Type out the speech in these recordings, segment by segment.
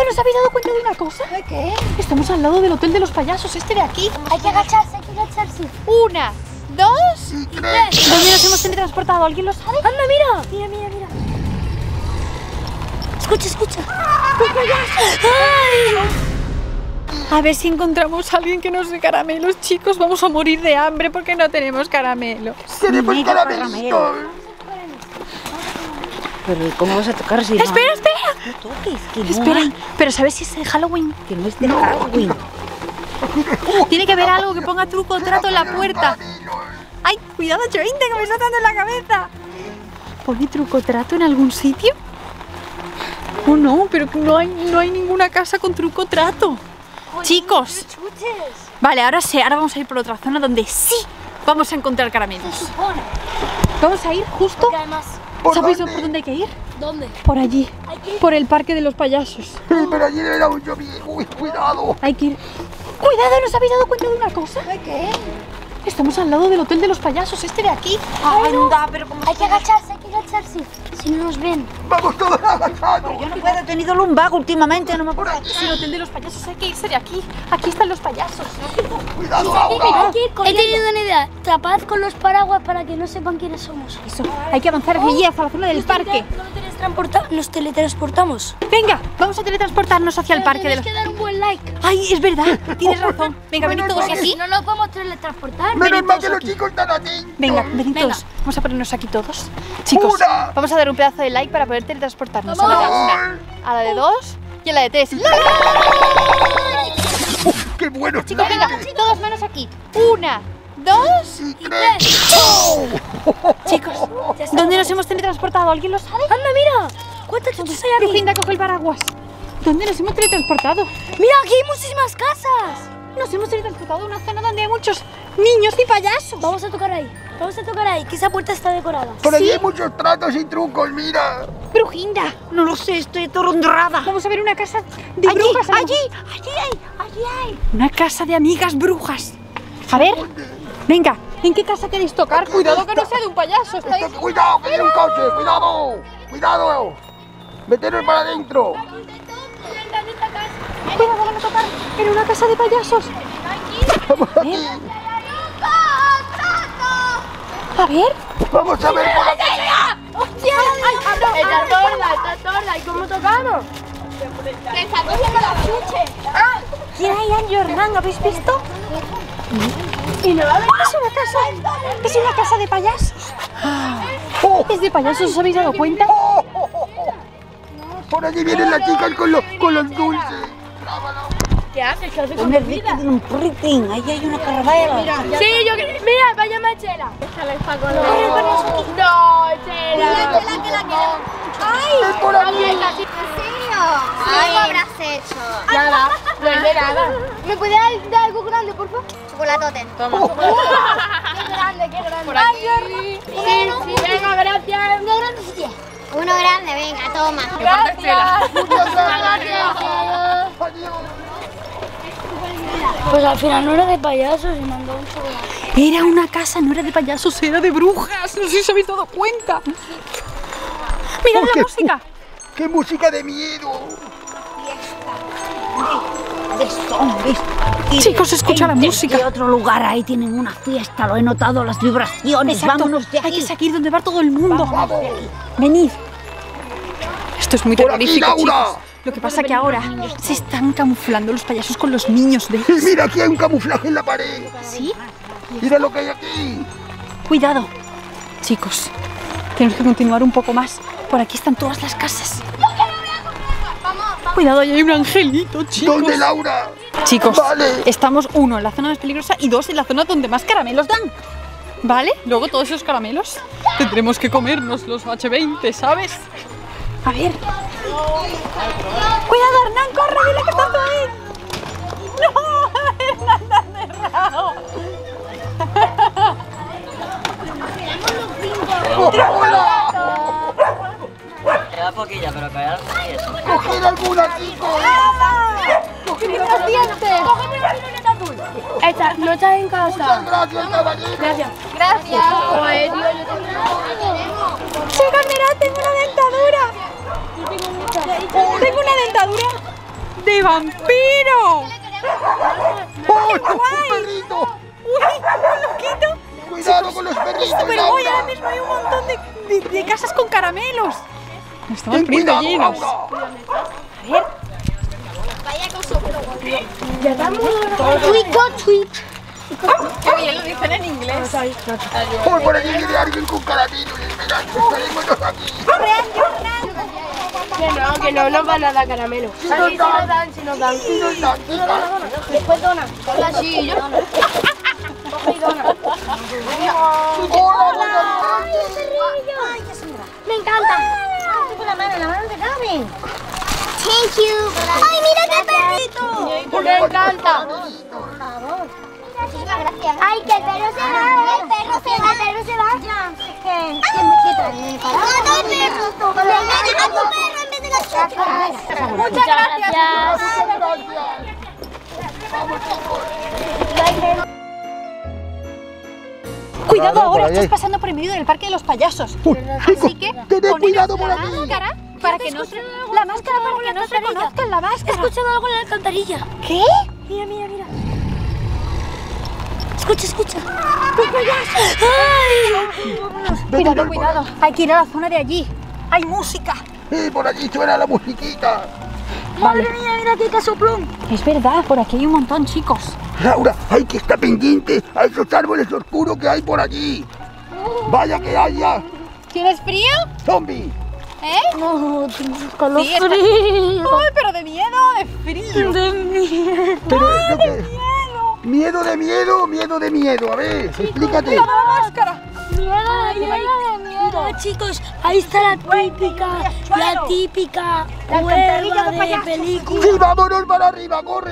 ¿no os habéis dado cuenta de una cosa? ¿De qué? Estamos al lado del hotel de los payasos, este de aquí. Hay que agacharse, hay que agacharse. 1, 2 y 3. ¿Dónde nos hemos teletransportado? ¿Alguien lo sabe? Anda, mira. Mira, mira, mira. Escucha, escucha. ¡Ay! A ver si encontramos a alguien que nos dé caramelos, chicos. Vamos a morir de hambre porque no tenemos caramelos. Queremos caramelitos. Pero ¿cómo vas a tocar si Espera, espera. no toques? Que no Espera, hay, pero ¿sabes si es de Halloween? que no es de Halloween. Tiene que haber algo que ponga truco o trato en la puerta. ¡Ay, cuidado, Chointe, que me está dando en la cabeza! ¿Pone truco o trato en algún sitio? Oh, no, pero no hay ninguna casa con truco o trato. Chicos. Vale, ahora sí, ahora vamos a ir por otra zona donde sí vamos a encontrar caramelos. Supone. Vamos a ir justo... Que además, ¿Sabéis por dónde hay que ir? ¿dónde? Por allí, Hay que ir. por el parque de los payasos. Pero allí debe haber mucho viejo. Uy, cuidado. Hay que ir... ¡Cuidado! ¿No os habéis dado cuenta de una cosa? ¿De qué? Estamos al lado del hotel de los payasos, este de aquí. Anda, pero como Hay que agacharse, hay que agacharse. Si no nos ven. Vamos todos agachados. yo no puedo, he tenido lumbago últimamente, no me Por acuerdo. aquí. Es el hotel de los payasos, hay que irse de aquí. Aquí están los payasos. Cuidado, Laura. Hay que ir corriendo. He tenido una idea. Tapad con los paraguas para que no sepan quiénes somos. Eso, hay que avanzar hacia allí, hacia la zona del parque. Nos teletransportamos. Venga, vamos a teletransportarnos hacia el parque de los... Tenéis que dar un buen like. ¡Ay, es verdad! Tienes razón. Venga, venid todos aquí. No nos podemos teletransportar. Menos mal que los chicos están atentos. Venga, venid todos. Vamos a ponernos aquí todos. Chicos, Una. vamos a dar un pedazo de like para poder teletransportarnos. A Vamos. la de una, a la de 2 y a la de 3. ¡Qué bueno! Chicos, venga, todos manos aquí. 1, 2 y 3. Chicos, ¿dónde nos hemos teletransportado? ¿Alguien lo sabe? Anda, mira. ¿Cuántas chuches hay aquí? Lucinda, coge el paraguas. ¿Dónde nos hemos teletransportado? Mira, aquí hay muchísimas casas. Nos hemos teletransportado a una zona donde hay muchos niños y payasos. Vamos a tocar ahí. Vamos a tocar ahí, que esa puerta está decorada. Por allí hay muchos tratos y trucos, mira. Brujinda, No lo sé, estoy atolondrada. vamos a ver una casa de Allí, brujas. allí hay. Una casa de amigas brujas. A ver, venga, ¿en qué casa queréis tocar? Cuidado que no sea de un payaso. ¿Estáis? Cuidado, que hay un coche. Cuidado. Cuidado. Meteros para adentro. Cuidado, van a tocar en una casa de payasos. Vamos aquí. A ver. Vamos a ver por aquí. ¡Hostia! Está torda. ¿Y cómo tocamos? Que está cogiendo la chuche. ¿Quién hay en Jordan? ¿Habéis visto? Y no va a ver. Es una casa de payasos. Oh, Es de payasos, ¿os habéis dado cuenta? oh, oh, oh, oh. Por allí vienen las chicas con los dulces. ¿Qué haces? ¿Qué haces con Una tu vida? rica de un pritín, ahí hay una caravela. Sí, yo creo. Mira, vaya Chela. Échale el paco. No, Chela. ¡Ay! Por aquí. Ay, ¿qué habrás hecho? Nada, no es de nada. ¿Me puede dar algo grande, por favor? Chocolatote. Qué grande, qué grande. Por aquí. Sí, venga, gracias. Una grande sí tiene. Uno grande, venga, toma. Gracias. Muchas gracias. Adiós. Pues al final no era de payasos y mandó un chocolate. Era una casa, no era de payasos, era de brujas. No sé si os habéis dado cuenta. Mirad la música. ¡Qué música de miedo! De zombies. Y Chicos, de escucha la gente música. De otro lugar, ahí tienen una fiesta, lo he notado, las vibraciones. Exacto. Vámonos de Hay aquí. que seguir donde va todo el mundo. ¡Vamos! Venid. Esto es muy Por aquí, terrorífico, Laura. chicos. Lo que pasa que ahora se están camuflando los payasos con los niños, ¿ves? Y mira, aquí hay un camuflaje en la pared. ¿Sí? Mira lo que hay aquí. Cuidado. Chicos, tenemos que continuar un poco más. Por aquí están todas las casas. Cuidado, ahí hay un angelito, chicos. ¿Dónde, Laura? Chicos, Vale. estamos 1 en la zona más peligrosa y 2 en la zona donde más caramelos dan. ¿Vale? Luego todos esos caramelos tendremos que comernos los H20, ¿sabes? A ver. Cuidado, Hernán, corre, dile que estás ahí. No, Hernán está cerrado. Queda poquilla, pero callar sí eso. ¡Coger alguna, chicos! ¡Tiene los dientes! Esta, no estás en Muchas casa. gracias, caballero. Gracias. Gracias. Joder, tío, yo tengo. Chicos, mirad, tengo una dentadura. Tengo una dentadura. ¡De vampiro! ¡Oh, un guay! perrito! ¡Uy, un loquito! ¡Cuidado con los perritos, Súper guay, ahora Laura! mismo hay un montón de casas con caramelos. Nos estamos ¡Ten poniendo cuidado, llenos. Laura! A ver. Tweet or tweet. Qué bien lo dicen en inglés. ¡Oh, por allí viene alguien con caramelo! ¡Esperando, esperémonos aquí! Que no nos van a dar caramelo. ¡Sí nos dan! Si nos dan. ¡Sí nos dan, chicas! Después dona. Hola, sí, yo. Coge y dona. ¡Hola, buenas noches! Ay, qué sombra. Me encanta. Con la mano de Carmen. Thank you. ¡Ay, mira qué perrito! Me encanta. Muchísimas gracias. ¡Ay, que el perro se va! ¡El perro se va! ¡El perro se va! Ya. ¿Qué traen? ¡No, no, perro! ¡Le deja a tu perro en vez de las chocas! Muchas gracias. ¡Vamos, chicos! Cuidado Por ahora, ahí. estás pasando por el medio del parque de los payasos. Uy, chicos, Así que tened poneros cuidado por la aquí. máscara para que no se... La máscara para que no se reconozcan la He máscara. escuchado algo en la alcantarilla. ¿Qué? Mira, mira, mira. Escucha, escucha. Cuidado, cuidado. Hay que ir a la zona de allí. Hay música. Por allí suena la musiquita. Madre mía, mira qué casoplón. Es verdad, por aquí hay un montón, chicos. Laura, hay que estar pendiente a esos árboles oscuros que hay por allí. Vaya que haya ¿Tienes frío? zombies. ¿Eh? No, tengo Sí, escalofrío. Ay, pero de miedo, de frío. De miedo. Pero eso que... Miedo de miedo, miedo de miedo. A ver, explícate. Cuidado la máscara. Mira, chicos, ahí está la típica cueva de película. Sí, vámonos para arriba, corre.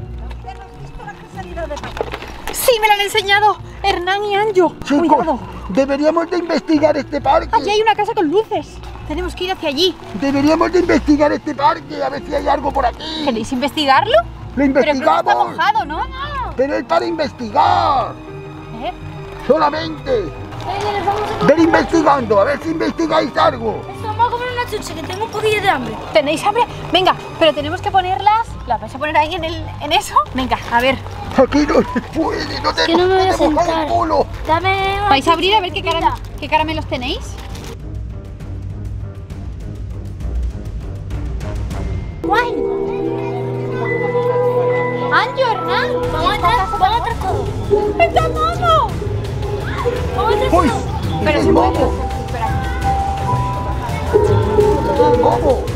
Sí, me lo han enseñado Hernán y Anjo. Chicos, Cuidado. deberíamos de investigar este parque. Allí hay una casa con luces. Tenemos que ir hacia allí. Deberíamos de investigar este parque, a ver si hay algo por aquí. ¿Queréis investigarlo? Lo Pero creo que está investigamos. mojado, ¿no? Pero es para investigar. ¿Eh? Solamente. Ven investigando, a ver si investigáis algo. Vamos a comer una chucha, que tengo un poquillo de hambre. ¿Tenéis hambre? Venga, pero tenemos que ponerlas. ¿Las vais a poner ahí en eso? Venga, a ver. Aquí no se puede, no te, que no me voy a te mojas el sentar. culo. Dame una ¿Vais a abrir a ver qué chuchita. caramelos tenéis? Guay. Anjo, Hernán. Vamos atrás todo. ¡Está mono! Vamos atrás Uy, todo. Pero es se puede. momo. Espera. Es momo.